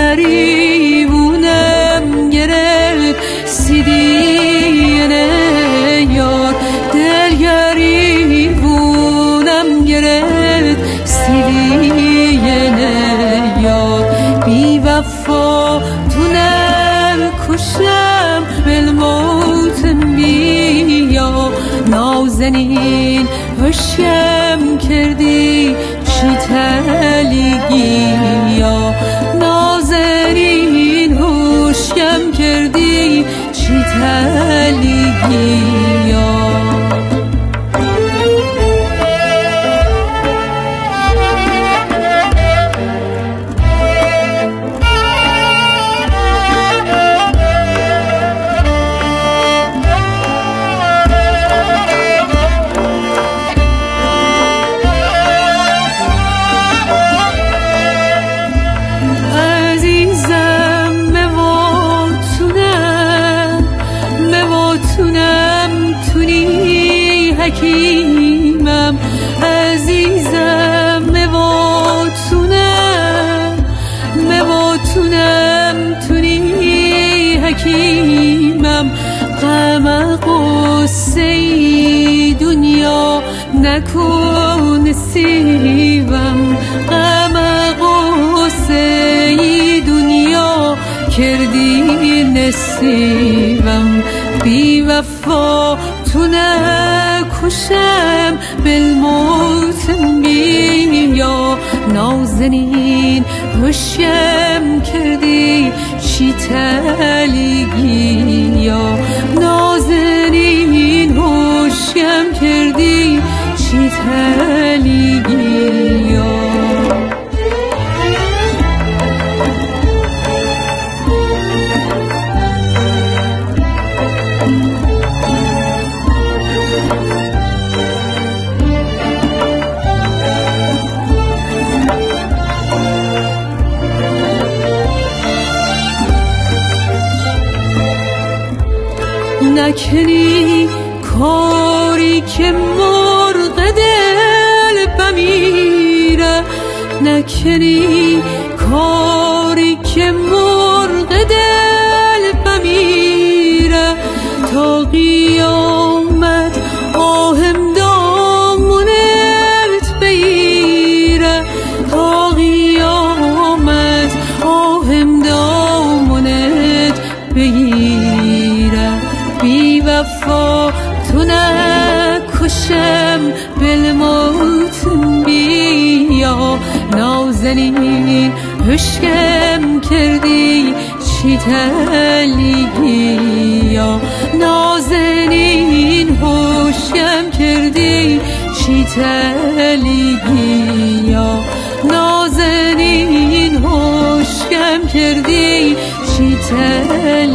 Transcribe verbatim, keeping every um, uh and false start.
گریبونم گرفت سیدینه یار، دل گریبونم گرفت سیدینه یار. بی وفا تونم کشم بالموت بیا، نازنین هشم کردی چی تلیگی یا، نازنین هشم کردی چی تلیگی یا. حکیمم عزیزم، مواتونم مواتونم تونی حکیمم. غم قصه دنیا نکن سیبم، غم قصه دنیا کردی نصیبم. بی وفا تونه کشم بالموت بیا، نازنین هشم کردی چی تلیگی یا، نازنین هشم کردی چی تلیگی یا. نکنی کاری که مرغ دل بمیره، نکنی کاری که مرغ دل بمیره. تا قیامت آهم دامونت بگیره، تا قیامت آهم دامونت بگیره. بی وفا تو نکشم بالموت بیا، نازنین هشم کردی چی تلیگی یا، نازنین هشم کردی چی تلیگی یا، نازنین هشم کردی چی تلیگی